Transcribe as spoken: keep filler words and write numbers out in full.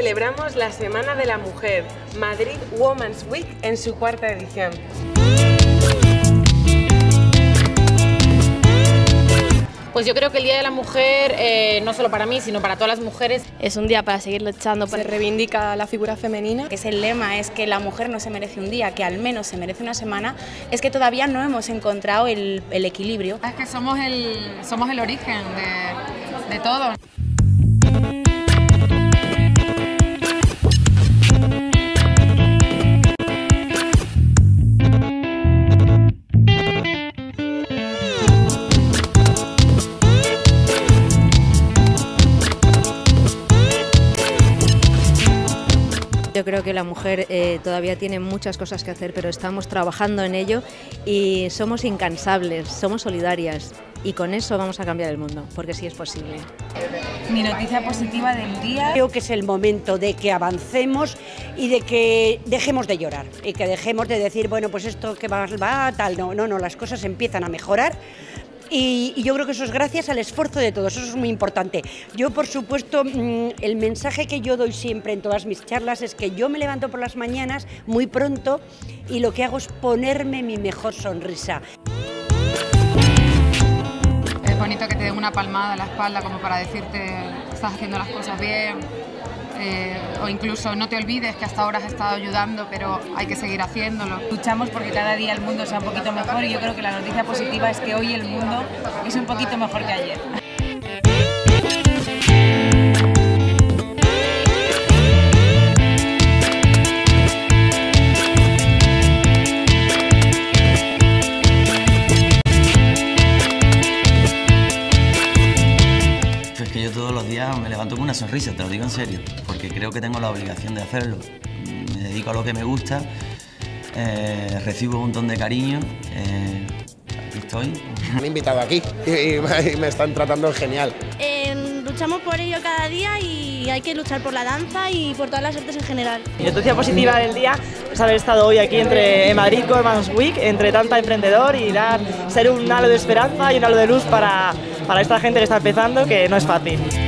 celebramos la Semana de la Mujer, Madrid Women's Week en su cuarta edición. Pues yo creo que el Día de la Mujer, eh, no solo para mí, sino para todas las mujeres, es un día para seguir luchando. Se reivindica la figura femenina. Que es el lema, es que la mujer no se merece un día, que al menos se merece una semana. Es que todavía no hemos encontrado el, el equilibrio. Es que somos el, somos el origen de, de todo. Yo creo que la mujer eh, todavía tiene muchas cosas que hacer, pero estamos trabajando en ello y somos incansables, somos solidarias y con eso vamos a cambiar el mundo, porque sí es posible. Mi noticia positiva del día. Creo que es el momento de que avancemos y de que dejemos de llorar y que dejemos de decir, bueno, pues esto que va, va tal, no, no, no, las cosas empiezan a mejorar. Y, y yo creo que eso es gracias al esfuerzo de todos, eso es muy importante. Yo, por supuesto, el mensaje que yo doy siempre en todas mis charlas es que yo me levanto por las mañanas muy pronto y lo que hago es ponerme mi mejor sonrisa. Es bonito que te den una palmada en la espalda como para decirte que estás haciendo las cosas bien. Eh, o incluso no te olvides que hasta ahora has estado ayudando, pero hay que seguir haciéndolo. Luchamos porque cada día el mundo sea un poquito mejor y yo creo que la noticia positiva es que hoy el mundo es un poquito mejor que ayer. Es que yo todos los días me levanto con una sonrisa, te lo digo en serio, porque creo que tengo la obligación de hacerlo. Me dedico a lo que me gusta, eh, recibo un montón de cariño, eh, aquí estoy. Me han invitado aquí y me están tratando genial. Eh, luchamos por ello cada día y hay que luchar por la danza y por todas las artes en general. Mi noticia positiva del día es haber estado hoy aquí entre en Madrid Women's Week, entre tanta emprendedor y dar, ser un halo de esperanza y un halo de luz para, para esta gente que está empezando, que no es fácil.